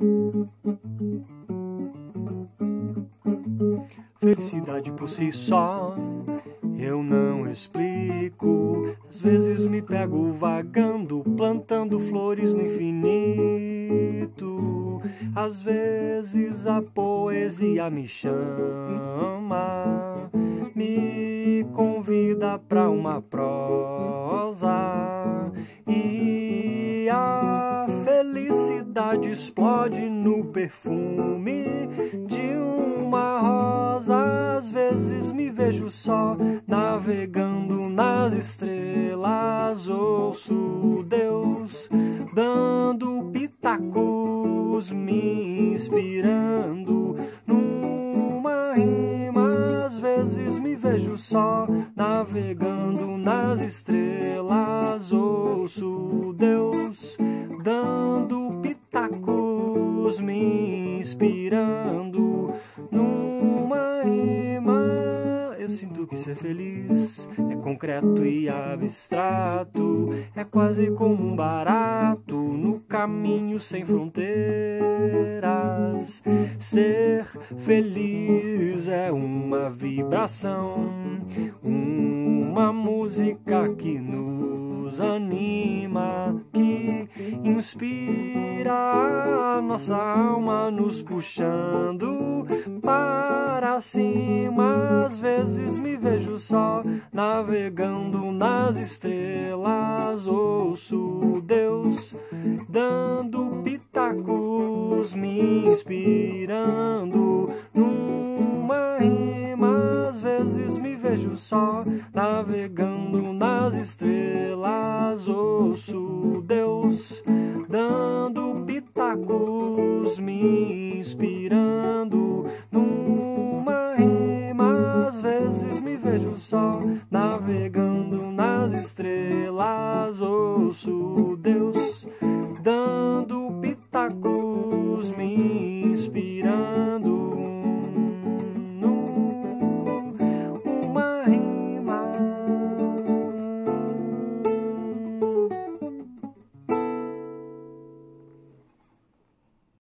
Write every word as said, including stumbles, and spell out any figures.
Felicidade por si só eu não explico. Às vezes me pego vagando, plantando flores no infinito. Às vezes a poesia me chama, me convida pra uma prosa, e a felicidade explode no perfume de uma rosa. Às vezes me vejo só navegando nas estrelas, ouço Deus dando pitacos, me inspirando numa rima. Às vezes me vejo só navegando nas estrelas, ouço Deus dando pitacos, me inspirando numa rima. Eu sinto que ser feliz é concreto e abstrato, é quase como um barato no caminho sem fronteiras. Ser feliz é uma vibração, uma música que nos anima, que inspira a nossa alma, nos puxando para cima. Às vezes me vejo só navegando nas estrelas, ouço Deus dando pitacos, me inspirando numa rima. Às vezes me vejo só navegando nas estrelas, ouço Deus dando pitacos, me inspirando numa rima. Às vezes me vejo só navegando nas estrelas.